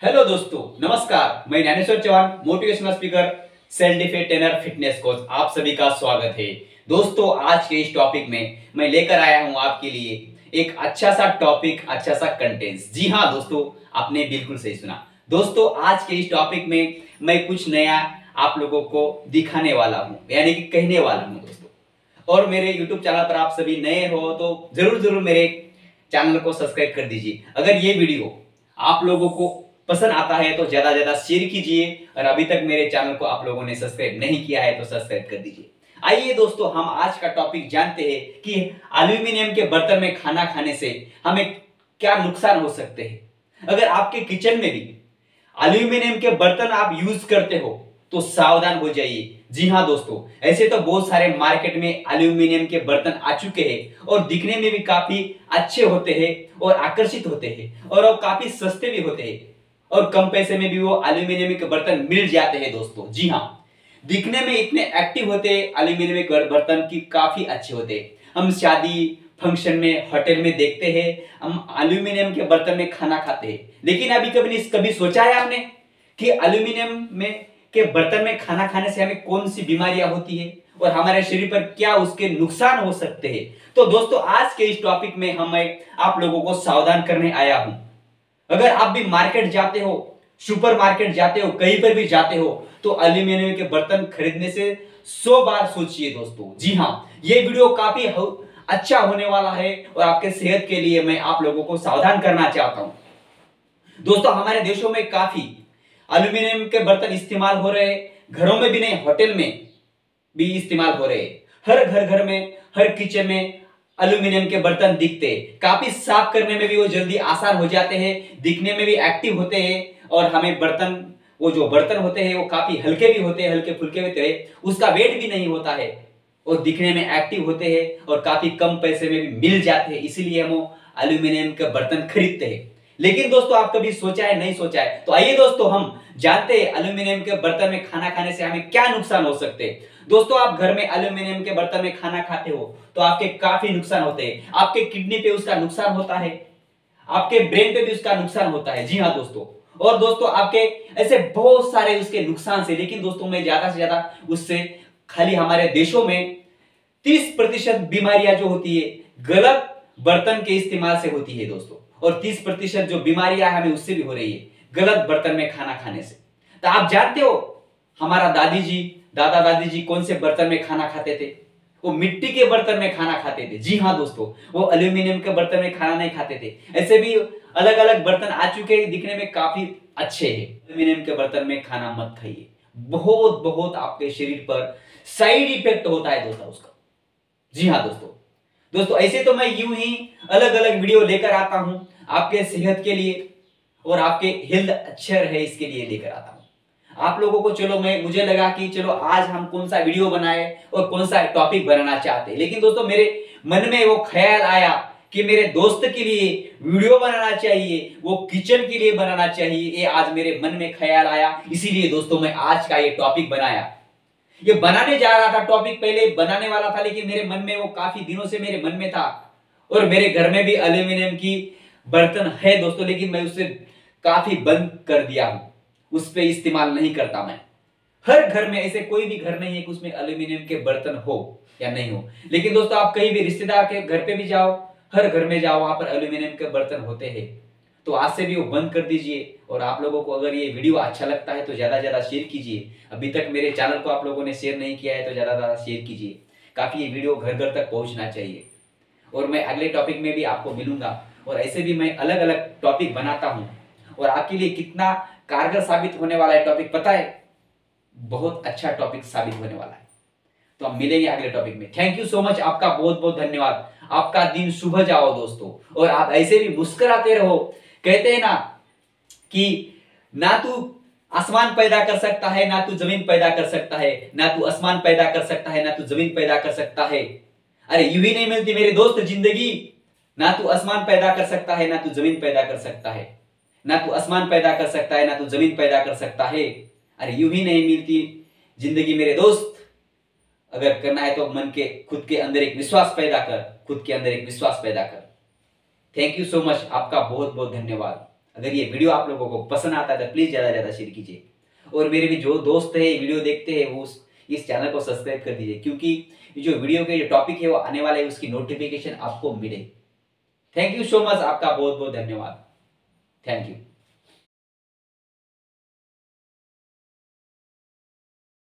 Hello दोस्तों, नमस्कार। मैं Gyaneshwar Chauhan, motivational speaker, self defence trainer, fitness coach. आप सभी का स्वागत है। दोस्तों, आज के इस टॉपिक में मैं लेकर आया हूं आपके लिए एक अच्छा सा टॉपिक, अच्छा सा कंटेंट। जी हाँ दोस्तों, आपने बिल्कुल सही सुना। दोस्तों, आज के इस टॉपिक में मैं कुछ नया आप लोगों को दिखाने वाला हूँ, यानी कि कहने वाला हूँ दोस्तों। और मेरे YouTube चैनल पर आप सभी नए हो तो जरूर जरूर मेरे चैनल को सब्सक्राइब कर दीजिए। अगर ये वीडियो आप लोगों को पसंद आता है तो ज्यादा ज्यादा शेयर कीजिए, और अभी तक मेरे चैनल को आप लोगों ने सब्सक्राइब नहीं किया है तो सब्सक्राइब कर दीजिए। आइए दोस्तों, हम आज का टॉपिक जानते हैं कि एल्यूमिनियम के बर्तन में खाना खाने से हमें क्या नुकसान हो सकते हैं। अगर आपके किचन में भी एल्यूमिनियम के बर्तन आप यूज करते हो तो सावधान हो जाइए। जी हाँ दोस्तों, ऐसे तो बहुत सारे मार्केट में एल्यूमिनियम के बर्तन आ चुके हैं और दिखने में भी काफी अच्छे होते हैं और आकर्षित होते हैं, और वो काफी सस्ते भी होते हैं, और कम पैसे में भी वो एल्यूमिनियम के बर्तन मिल जाते हैं दोस्तों। जी हाँ, दिखने में इतने एक्टिव होते हैं एल्यूमिनियम के बर्तन की, काफी अच्छे होते हैं। हम शादी फंक्शन में, होटल में देखते हैं, हम एल्यूमिनियम के बर्तन में खाना खाते हैं। लेकिन अभी कभी सोचा है आपने कि एल्यूमिनियम में के बर्तन में खाना खाने से हमें कौन सी बीमारियां होती है और हमारे शरीर पर क्या उसके नुकसान हो सकते हैं। तो दोस्तों, आज के इस टॉपिक में मैं आप लोगों को सावधान करने आया हूं। अगर आप भी मार्केट जाते हो, सुपर मार्केट जाते हो, कहीं पर भी जाते हो, तो एल्यूमिनियम के बर्तन खरीदने से 100 बार सोचिए दोस्तों। जी हाँ, ये वीडियो काफी अच्छा होने वाला है और आपके सेहत के लिए मैं आप लोगों को सावधान करना चाहता हूं। दोस्तों, हमारे देशों में काफी एल्यूमिनियम के बर्तन इस्तेमाल हो रहे हैं, घरों में भी नहीं, होटल में भी इस्तेमाल हो रहे हैं। हर घर में, हर किचन में एल्यूमिनियम के बर्तन दिखते हैं। काफी साफ करने में भी वो जल्दी आसान हो जाते हैं, दिखने में भी एक्टिव होते हैं, और हमें वो जो बर्तन होते हैं वो काफी हल्के भी होते हैं, हल्के फुल्के होते हैं, उसका वेट भी नहीं होता है, और दिखने में एक्टिव होते हैं और काफी कम पैसे में भी मिल जाते हैं। इसीलिए हम एल्यूमिनियम के बर्तन खरीदते हैं। लेकिन दोस्तों, आप कभी सोचा है, नहीं सोचा है? तो आइए दोस्तों, हम जानते हैं एल्यूमिनियम के बर्तन में खाना खाने से हमें क्या नुकसान हो सकते हैं। दोस्तों, आप घर में एल्यूमिनियम के बर्तन में खाना खाते हो तो आपके काफी नुकसान होते हैं। आपके किडनी पे उसका नुकसान होता है, आपके ब्रेन पे भी उसका नुकसान होता है। जी हाँ दोस्तों, और दोस्तों आपके ऐसे बहुत सारे उसके नुकसान से, लेकिन दोस्तों मैं ज्यादा से ज्यादा उससे, खाली हमारे देशों में 30% बीमारियां जो होती है गलत बर्तन के इस्तेमाल से होती है दोस्तों, और 30% जो बीमारियां हमें उससे भी हो रही है गलत बर्तन में खाना खाने से। तो आप जानते हो हमारा दादा दादी जी कौन से बर्तन में खाना खाते थे? वो मिट्टी के बर्तन में खाना खाते थे। जी हाँ दोस्तों, वो एल्यूमिनियम के बर्तन में खाना नहीं खाते थे। ऐसे भी अलग अलग बर्तन आ चुके हैं, दिखने में काफी अच्छे हैं। एल्यूमिनियम के बर्तन में खाना मत खाइए, बहुत बहुत आपके शरीर पर साइड इफेक्ट होता है दोस्तों उसका। जी हाँ दोस्तों, ऐसे तो मैं यूं ही अलग अलग वीडियो लेकर आता हूं आपके सेहत के लिए, और आपके हेल्थ अच्छे रहे इसके लिए लेकर आता हूं आप लोगों को। चलो, मुझे लगा कि चलो आज हम कौन सा वीडियो बनाए और कौन सा टॉपिक बनाना चाहते हैं। लेकिन दोस्तों, मेरे मन में वो ख्याल आया कि मेरे दोस्त के लिए वीडियो बनाना चाहिए, वो किचन के लिए बनाना चाहिए। ये आज मेरे मन में ख्याल आया, इसीलिए दोस्तों मैं आज का ये टॉपिक बनाया। ये बनाने जा रहा था टॉपिक, पहले बनाने वाला था, लेकिन मेरे मन में वो काफी दिनों से मेरे मन में था, और मेरे घर में भी एल्यूमिनियम की बर्तन है दोस्तों, लेकिन मैं उसे काफी बंद कर दिया हूं, उस पे इस्तेमाल नहीं करता मैं। हर घर में, ऐसे कोई भी घर नहीं है कि उसमें एल्यूमिनियम के बर्तन हो या नहीं हो। लेकिन दोस्तों, आप कहीं भी रिश्तेदार के घर पे भी जाओ, हर घर में जाओ, वहां पर एल्यूमिनियम के बर्तन होते हैं। तो आज से भी वो बंद कर दीजिए। और आप लोगों को अगर ये वीडियो अच्छा लगता है तो ज्यादा ज्यादा शेयर कीजिए। अभी तक मेरे चैनल को आप लोगों ने शेयर नहीं किया है तो ज्यादा ज्यादा शेयर कीजिए, काफी ये वीडियो घर घर तक पहुंचना चाहिए। और मैं अगले टॉपिक में भी आपको मिलूंगा, और ऐसे भी मैं अलग अलग टॉपिक बनाता हूं, और आपके लिए कितना कारगर साबित होने वाला है टॉपिक पता है? बहुत अच्छा टॉपिक साबित होने वाला है। तो हम मिलेंगे अगले टॉपिक में। थैंक यू सो मच, आपका बहुत बहुत धन्यवाद। आपका दिन शुभ जाओ दोस्तों, और आप ऐसे भी मुस्कुराते रहो। कहते हैं ना कि ना तू आसमान पैदा कर सकता है, ना तू जमीन पैदा कर सकता है, ना तू आसमान पैदा कर सकता है, ना तू जमीन पैदा कर सकता है। अरे यूं ही नहीं मिलती मेरे दोस्त जिंदगी। ना तू आसमान पैदा कर सकता है, ना तू जमीन पैदा कर सकता है, ना तू आसमान पैदा कर सकता है, ना तू जमीन पैदा कर सकता है। अरे यूं ही नहीं मिलती जिंदगी मेरे दोस्त। अगर करना है तो खुद के अंदर एक विश्वास पैदा कर, खुद के अंदर एक विश्वास पैदा कर। थैंक यू सो मच, आपका बहुत बहुत धन्यवाद। अगर ये वीडियो आप लोगों को पसंद आता है तो प्लीज ज्यादा से ज्यादा शेयर कीजिए, और मेरे भी जो दोस्त है वीडियो देखते हैं वो इस चैनल को सब्सक्राइब कर दीजिए, क्योंकि जो वीडियो के जो टॉपिक है वो आने वाला है उसकी नोटिफिकेशन आपको मिले। थैंक यू सो मच, आपका बहुत बहुत धन्यवाद। Thank you.